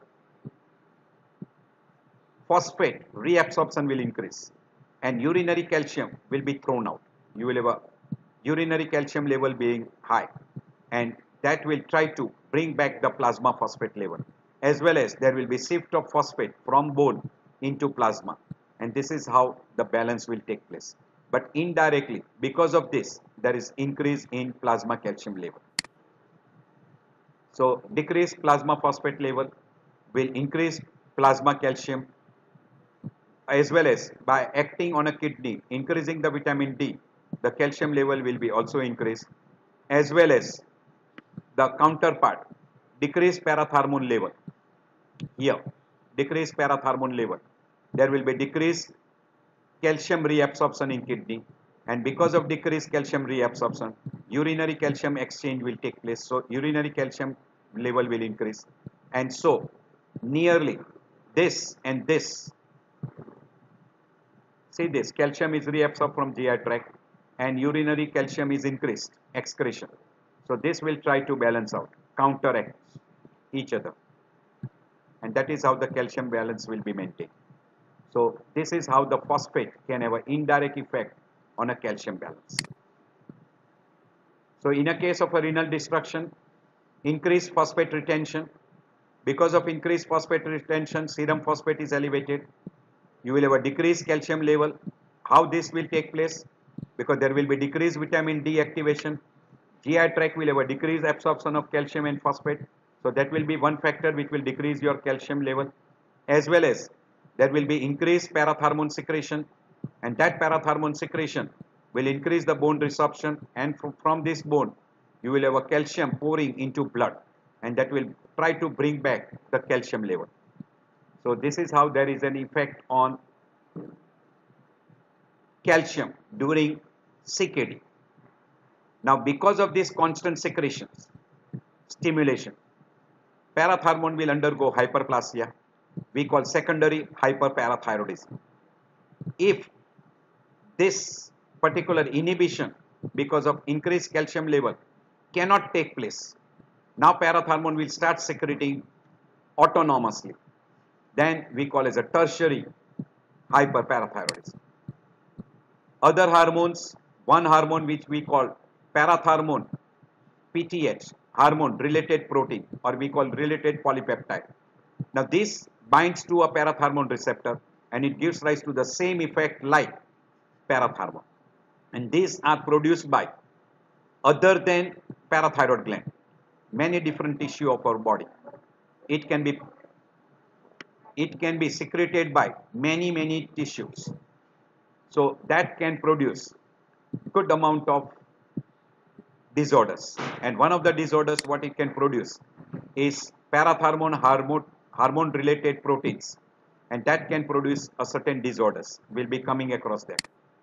phosphate reabsorption will increase and urinary calcium will be thrown out. You will have a urinary calcium level being high, and that will try to bring back the plasma phosphate level, as well as there will be shift of phosphate from bone into plasma, and this is how the balance will take place. But indirectly, because of this, there is increase in plasma calcium level. So decreased plasma phosphate level will increase plasma calcium, as well as by acting on a kidney, increasing the vitamin D, the calcium level will be also increased, as well as the counterpart, decreased parathermone level. Here, decreased parathermone level. There will be decreased calcium reabsorption in kidney, and because of decreased calcium reabsorption, urinary calcium exchange will take place. So urinary calcium level will increase, and so nearly this and this. See this, calcium is reabsorbed from GI tract and urinary calcium is increased, excretion. So this will try to balance out, counteract each other. And that is how the calcium balance will be maintained. So this is how the phosphate can have an indirect effect on a calcium balance. So in a case of a renal destruction, increased phosphate retention. Because of increased phosphate retention, serum phosphate is elevated. You will have a decreased calcium level. How this will take place? Because there will be decreased vitamin D activation. GI tract will have a decreased absorption of calcium and phosphate. So that will be one factor which will decrease your calcium level. As well as there will be increased parathermone secretion, and that parathermone secretion will increase the bone resorption, and from this bone you will have a calcium pouring into blood, and that will try to bring back the calcium level. So this is how there is an effect on calcium during CKD. Now because of this constant secretions, stimulation, parathermone will undergo hyperplasia. We call secondary hyperparathyroidism. If this particular inhibition because of increased calcium level cannot take place, now parathermone will start secreting autonomously. Then we call as a tertiary hyperparathyroidism. Other hormones, one hormone which we call parathermone PTH, hormone related protein, or we call related polypeptide. Now this binds to a parathermone receptor and it gives rise to the same effect like parathermone, and these are produced by other than parathyroid gland, many different tissue of our body. It can be secreted by many tissues, so that can produce good amount of disorders, and one of the disorders what it can produce is parathermone hormone related proteins, and that can produce a certain disorders. We'll be coming across that.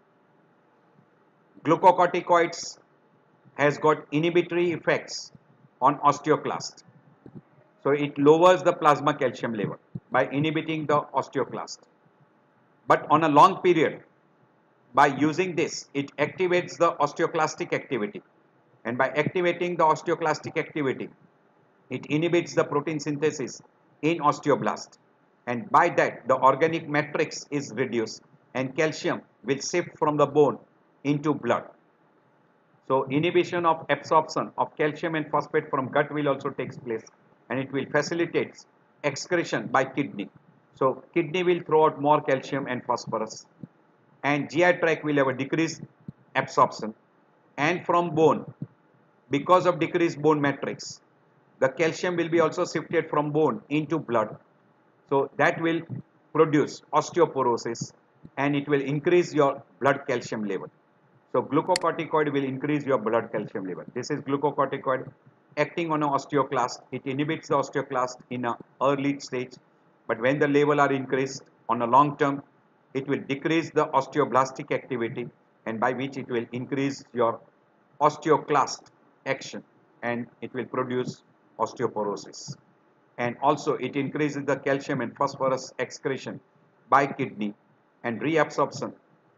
Glucocorticoids has got inhibitory effects on osteoclast, so it lowers the plasma calcium level by inhibiting the osteoclast, but on a long period by using this it activates the osteoclastic activity, and by activating the osteoclastic activity it inhibits the protein synthesis in osteoblast, and by that the organic matrix is reduced and calcium will shift from the bone into blood. So inhibition of absorption of calcium and phosphate from gut will also take place, and it will facilitate excretion by kidney. So kidney will throw out more calcium and phosphorus, and GI tract will have a decreased absorption, and from bone, because of decreased bone matrix, the calcium will be also shifted from bone into blood. So that will produce osteoporosis, and it will increase your blood calcium level. So glucocorticoid will increase your blood calcium level. This is glucocorticoid acting on an osteoclast. It inhibits the osteoclast in an early stage, but when the level are increased on a long term, it will decrease the osteoblastic activity, and by which it will increase your osteoclast action, and it will produce osteoporosis. And also it increases the calcium and phosphorus excretion by kidney, and reabsorption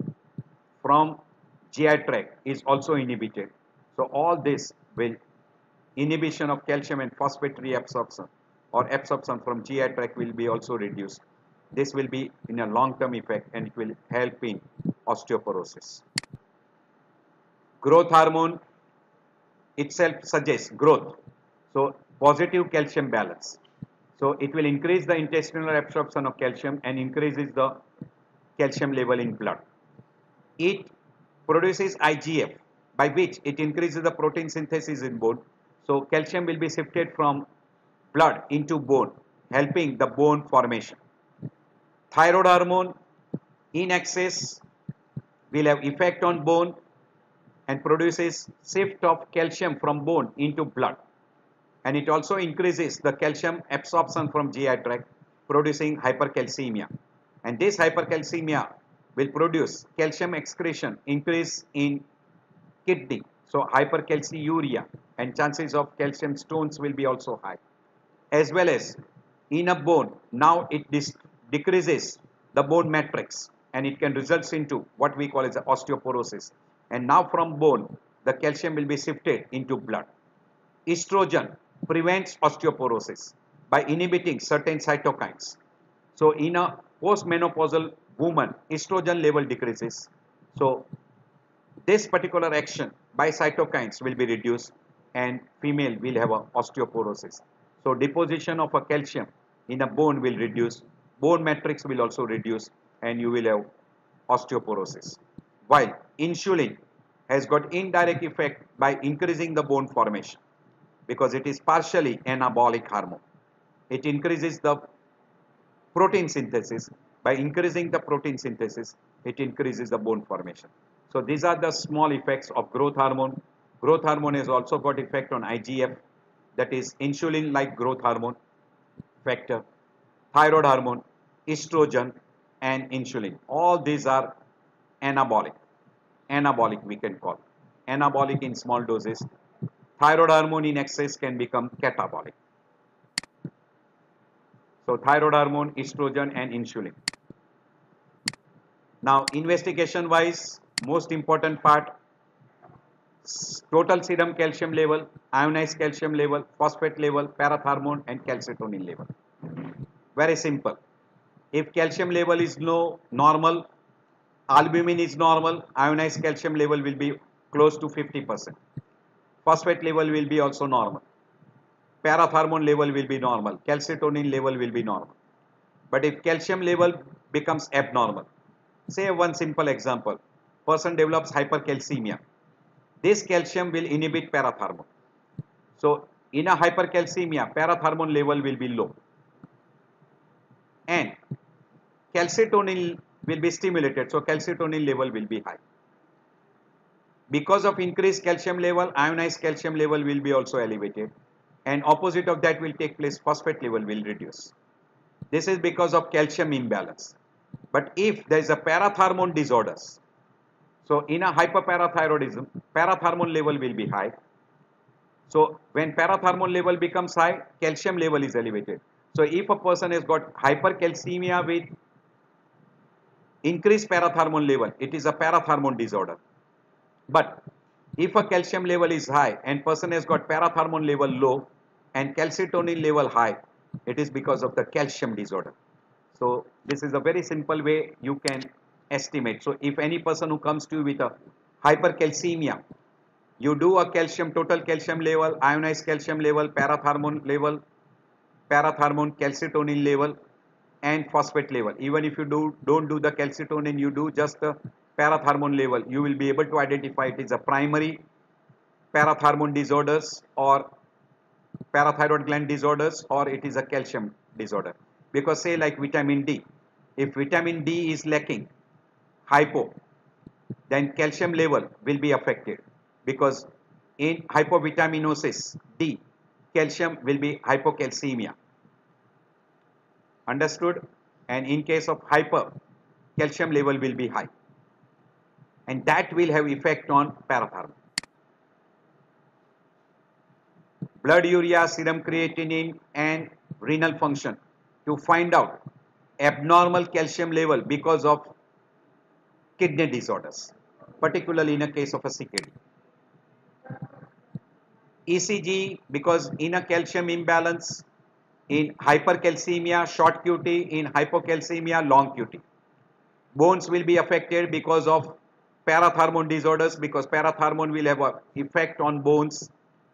from GI tract is also inhibited. So all this will inhibition of calcium and phosphate reabsorption or absorption from GI tract will be also reduced. This will be in a long-term effect, and it will help in osteoporosis. Growth hormone itself suggests growth. So positive calcium balance. So it will increase the intestinal absorption of calcium and increases the calcium level in blood. It produces IGF, by which it increases the protein synthesis in bone. So calcium will be shifted from blood into bone, helping the bone formation. Thyroid hormone in excess will have effect on bone and produces shift of calcium from bone into blood, and it also increases the calcium absorption from GI tract, producing hypercalcemia, and this hypercalcemia will produce calcium excretion increase in kidney, so hypercalciuria, and chances of calcium stones will be also high, as well as in a bone. Now it decreases the bone matrix, and it can result into what we call as osteoporosis, and now from bone the calcium will be shifted into blood. Estrogen prevents osteoporosis by inhibiting certain cytokines. So in a postmenopausal woman, estrogen level decreases. So this particular action by cytokines will be reduced, and female will have a osteoporosis. So deposition of a calcium in a bone will reduce, bone matrix will also reduce, and you will have osteoporosis. While insulin has got indirect effect by increasing the bone formation, because it is partially anabolic hormone. It increases the protein synthesis. By increasing the protein synthesis, it increases the bone formation. So these are the small effects of growth hormone. Growth hormone has also got effect on IGF, that is insulin like growth hormone factor, thyroid hormone, estrogen, and insulin. All these are anabolic. Anabolic we can call. Anabolic in small doses. Thyroid hormone in excess can become catabolic. So thyroid hormone, estrogen, and insulin. Now investigation wise, most important part, total serum calcium level, ionized calcium level, phosphate level, parathormone, and calcitonin level. Very simple. If calcium level is low, normal, albumin is normal, ionized calcium level will be close to 50%. Phosphate level will be also normal. Parathormone level will be normal. Calcitonin level will be normal. But if calcium level becomes abnormal, say one simple example, person develops hypercalcemia. This calcium will inhibit parathormone. So in a hypercalcemia, parathormone level will be low, and calcitonin will be stimulated, so calcitonin level will be high. Because of increased calcium level, ionized calcium level will be also elevated, and opposite of that will take place, phosphate level will reduce. This is because of calcium imbalance. But if there is a parathormone disorders, so in a hyperparathyroidism, parathormone level will be high. So when parathormone level becomes high, calcium level is elevated. So if a person has got hypercalcemia with increased parathormone level, it is a parathormone disorder. But if a calcium level is high and person has got parathormone level low and calcitonin level high, it is because of the calcium disorder. So this is a very simple way you can estimate. So if any person who comes to you with a hypercalcemia, you do a calcium, total calcium level, ionized calcium level, parathormone level, parathermone, calcitonin level and phosphate level. Even if you don't do the calcitonin, you do just the parathermone level, you will be able to identify it is a primary parathermone disorders or parathyroid gland disorders or it is a calcium disorder. Because say like vitamin D, if vitamin D is lacking, hypo, then calcium level will be affected because in hypovitaminosis D, calcium will be hypocalcemia. Understood? And in case of hyper, calcium level will be high. And that will have effect on parathermone. Blood urea, serum creatinine and renal function to find out abnormal calcium level because of kidney disorders, particularly in a case of a CKD. ECG because in a calcium imbalance, in hypercalcemia, short QT, in hypocalcemia, long QT. Bones will be affected because of parathermone disorders because parathermone will have an effect on bones.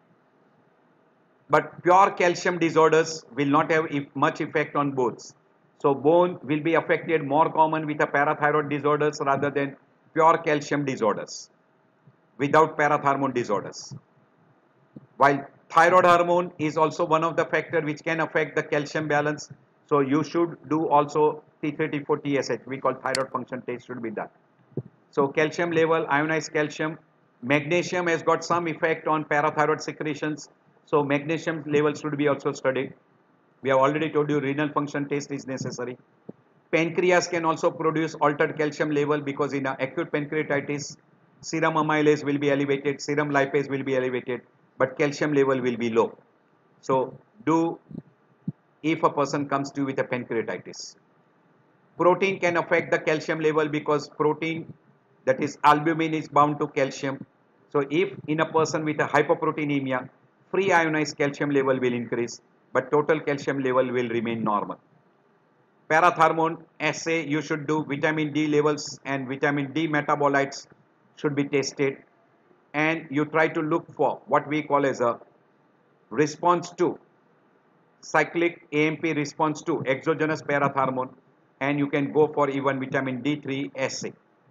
But pure calcium disorders will not have much effect on bones. So bone will be affected more common with a parathyroid disorders rather than pure calcium disorders without parathermone disorders. While thyroid hormone is also one of the factor which can affect the calcium balance. So you should do also T3, T4, TSH. We call thyroid function test should be done. So calcium level, ionized calcium, magnesium has got some effect on parathyroid secretions. So magnesium level should be also studied. We have already told you renal function test is necessary. Pancreas can also produce altered calcium level because in acute pancreatitis, serum amylase will be elevated, serum lipase will be elevated, but calcium level will be low. So do if a person comes to you with a pancreatitis. Protein can affect the calcium level because protein that is albumin is bound to calcium. So if in a person with a hypoproteinemia, free ionized calcium level will increase, but total calcium level will remain normal. Parathermone assay, you should do vitamin D levels and vitamin D metabolites should be tested, and you try to look for what we call as a response to cyclic AMP response to exogenous parathermone, and you can go for even vitamin D3 assay.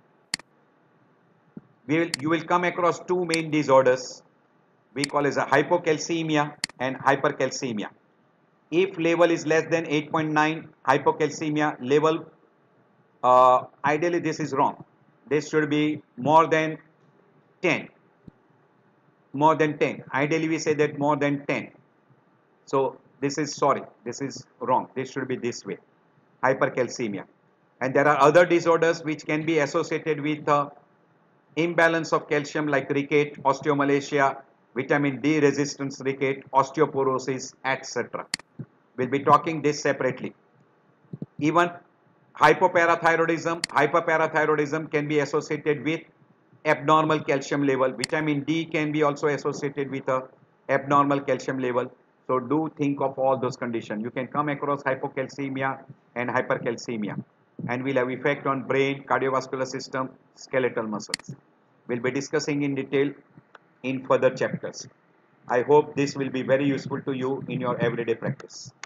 You will come across two main disorders we call as a hypocalcemia and hypercalcemia. If level is less than 8.9 hypocalcemia level, ideally this is wrong. This should be more than 10. More than 10. Ideally we say that more than 10. So this is wrong. This should be this way. Hypercalcemia. And there are other disorders which can be associated with imbalance of calcium like rickets, osteomalacia, vitamin D resistance ricket, osteoporosis, etc. We'll be talking this separately. Even hyperparathyroidism can be associated with abnormal calcium level. Vitamin D can be also associated with a abnormal calcium level. So do think of all those conditions. You can come across hypocalcemia and hypercalcemia, and will have effect on brain, cardiovascular system, skeletal muscles. We'll be discussing in detail in further chapters. I hope this will be very useful to you in your everyday practice.